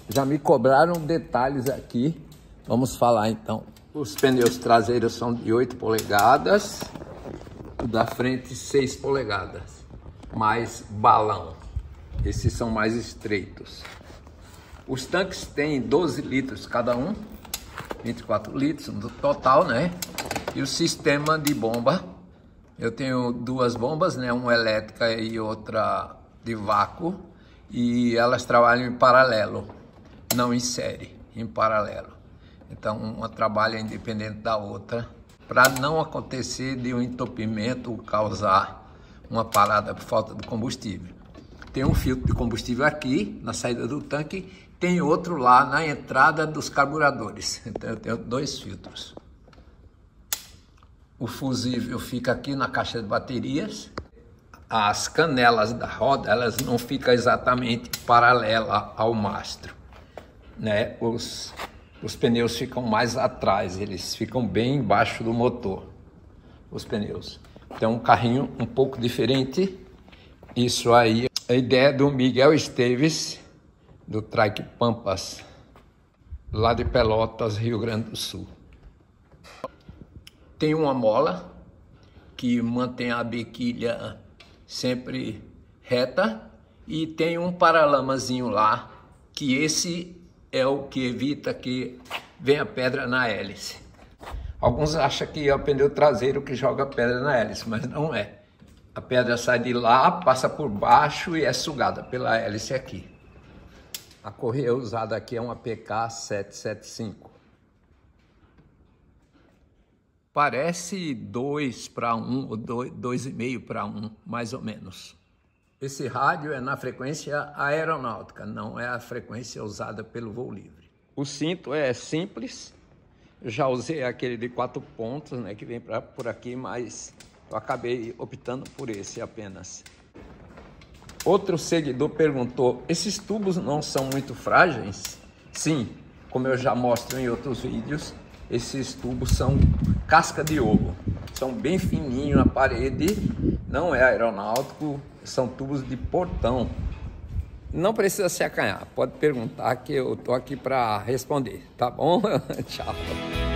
Já me cobraram detalhes aqui. Vamos falar então. Os pneus traseiros são de 8 polegadas. O da frente 6 polegadas. Mais balão. Esses são mais estreitos. Os tanques têm 12 litros cada um. 24 litros no total, né? E o sistema de bomba. Eu tenho duas bombas, né? Uma elétrica e outra de vácuo. E elas trabalham em paralelo. Não em série, em paralelo. Então, uma trabalha independente da outra, para não acontecer de um entupimento ou causar uma parada por falta de combustível. Tem um filtro de combustível aqui, na saída do tanque, tem outro lá na entrada dos carburadores. Então, eu tenho dois filtros. O fusível fica aqui na caixa de baterias. As canelas da roda, elas não ficam exatamente paralelas ao mastro, né? Os pneus ficam mais atrás, eles ficam bem embaixo do motor, os pneus. Então, um carrinho um pouco diferente. Isso aí, a ideia do Miguel Esteves, do Trike Pampas, lá de Pelotas, Rio Grande do Sul. Tem uma mola que mantém a biquilha sempre reta e tem um paralamazinho lá, que esse é o que evita que venha pedra na hélice. Alguns acham que é o pneu traseiro que joga pedra na hélice, mas não é. A pedra sai de lá, passa por baixo e é sugada pela hélice aqui. A correia usada aqui é uma PK 775. Parece 2:1 ou 2,5:1, mais ou menos. Esse rádio é na frequência aeronáutica, não é a frequência usada pelo voo livre. O cinto é simples. Eu já usei aquele de 4 pontos, né, que vem por aqui, mas eu acabei optando por esse apenas. Outro seguidor perguntou: esses tubos não são muito frágeis? Sim, como eu já mostro em outros vídeos, esses tubos são casca de ovo. São bem fininhos na parede, não é aeronáutico, são tubos de portão. Não precisa se acanhar, pode perguntar que eu tô aqui para responder, tá bom? Tchau.